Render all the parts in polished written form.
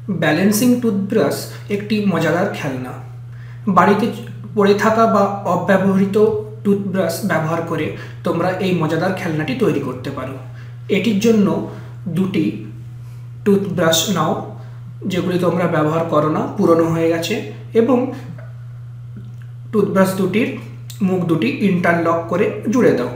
Balancing toothbrush একটি মজাদার খেলনা। বাড়িতে পড়ে থাকা বা অব্যবহৃত টুথব্রাশ ব্যবহার করে তোমরা এই মজাদার খেলনাটি তৈরি করতে পারো। এটির জন্য দুটি টুথব্রাশ নাও যেগুলি তোমরা ব্যবহার করো না, পুরনো হয়ে গেছে, এবং টুথব্রাশ দুটির মুখ দুটি ইন্টারলক করে জুড়ে দাও।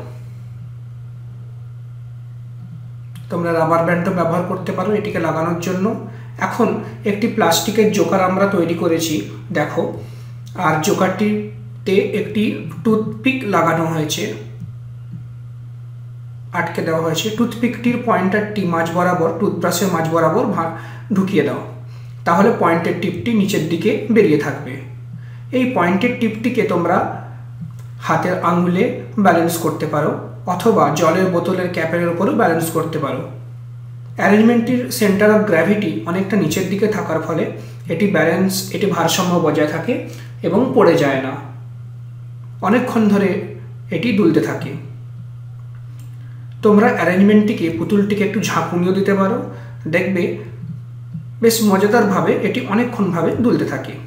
তোমরা রাবার ব্যান্ডও ব্যবহার করতে পারো এটিকে লাগানোর জন্য। এখন একটি প্লাস্টিকের জোকার আমরা তৈরি করেছি, দেখো। আর জোকারটিতে একটি টুথপিক লাগানো হয়েছে, আটকে দেওয়া হয়েছে। টুথপিকটির পয়েন্টারটি মাঝ বরাবর টুথব্রাশের মাঝ বরাবর ঢুকিয়ে দাও, তাহলে পয়েন্টের টিপটি নিচের দিকে বেরিয়ে থাকবে। এই পয়েন্টের টিপটিকে তোমরা হাতের আঙুলে ব্যালেন্স করতে পারো অথবা জলের বোতলের ক্যাপের উপরও ব্যালেন্স করতে পারো। অ্যারেঞ্জমেন্টটির সেন্টার অফ গ্র্যাভিটি অনেকটা নিচের দিকে থাকার ফলে এটি ভারসাম্য বজায় থাকে এবং পড়ে যায় না, অনেকক্ষণ ধরে এটি দুলতে থাকে। তোমরা অ্যারেঞ্জমেন্টটিকে পুতুলটিকে একটু ঝাঁকুনিও দিতে পারো, দেখবে বেশ মজাদারভাবে এটি অনেকক্ষণভাবে দুলতে থাকে।